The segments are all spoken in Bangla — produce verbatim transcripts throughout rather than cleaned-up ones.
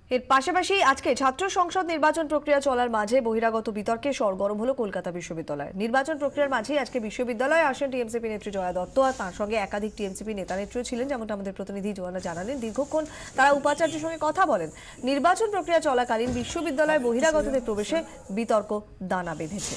এর পাশাপাশি আজকে ছাত্র সংসদ নির্বাচন প্রক্রিয়া চলার মাঝে বহিরাগত বিতর্কে সরগরম হলো কলকাতা বিশ্ববিদ্যালয়। নির্বাচন প্রক্রিয়ার মাঝেই আজকে বিশ্ববিদ্যালয়ে আসেন টিএমসিপি নেত্রী জয়া দত্ত, আর তার সঙ্গে একাধিক টিএমসিপি নেতা নেত্রীও ছিলেন। যেমনটা আমাদের প্রতিনিধি জোয়ানা জানালেন, দীর্ঘক্ষণ তারা উপাচার্যের সঙ্গে কথা বলেন। নির্বাচন প্রক্রিয়া চলাকালীন বিশ্ববিদ্যালয়ে বহিরাগতদের প্রবেশে বিতর্ক দানা বেঁধেছে।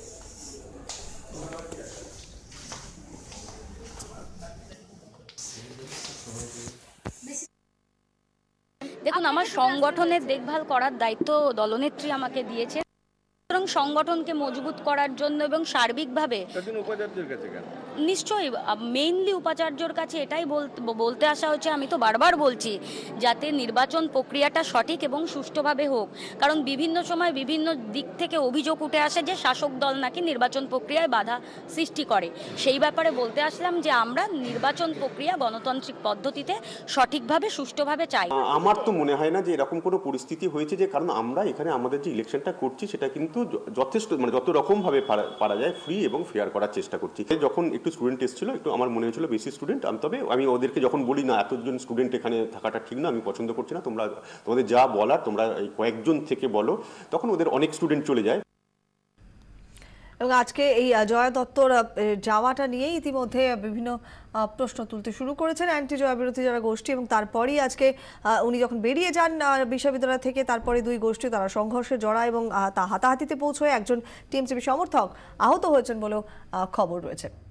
দেখুন, আমার সংগঠনের দেখভাল করার দায়িত্ব দলনেত্রী আমাকে দিয়েছে। সুতরাং সংগঠনকে মজবুত করার জন্য এবং সার্বিকভাবে নিশ্চয়ই মেইনলি উপাচার্যর কাছে এটাই বলতে আসা হচ্ছে। আমি তো বারবার বলছি যাতে নির্বাচন প্রক্রিয়াটা সঠিক এবং সুষ্ঠুভাবে হোক, কারণ বিভিন্ন সময় বিভিন্ন দিক থেকে অভিযোগ উঠে আসে যে শাসক দল নাকি নির্বাচন প্রক্রিয়ায় বাধা সৃষ্টি করে। সেই ব্যাপারে বলতে আসলাম যে আমরা নির্বাচন প্রক্রিয়া গণতান্ত্রিক পদ্ধতিতে সঠিকভাবে সুষ্ঠুভাবে চাই। আমার তো মনে হয় না যে এরকম কোনো পরিস্থিতি হয়েছে, যে কারণ আমরা এখানে আমাদের যে ইলেকশনটা করছি সেটা কিন্তু যথেষ্ট মানে যত রকমভাবে পারা যায় ফ্রি এবং ফেয়ার করার চেষ্টা করছি। যখন একটু স্টুডেন্ট এসেছিল, একটু আমার মনে হয়েছিল বেশি স্টুডেন্ট, তবে আমি ওদেরকে যখন বলি না এতজন স্টুডেন্ট এখানে থাকাটা ঠিক না, আমি পছন্দ করছি না, তোমরা তোমাদের যা বলার তোমরা এই কয়েকজন থেকে বলো, তখন ওদের অনেক স্টুডেন্ট চলে যায়। এবং আজকে এই জয়া দত্তর যাওয়াটা নিয়ে ইতিমধ্যে বিভিন্ন প্রশ্ন তুলতে শুরু করেছেন অ্যান্টি জয়া বিরোধী যারা গোষ্ঠী, এবং তারপরেই আজকে উনি যখন বেরিয়ে যান বিশ্ববিদ্যালয় থেকে, তারপরে দুই গোষ্ঠী তারা সংঘর্ষে জড়ায় এবং তা হাতাহাতিতে পৌঁছয়। একজন টিএমসিপি সমর্থক আহত হয়েছেন বলেও খবর রয়েছে।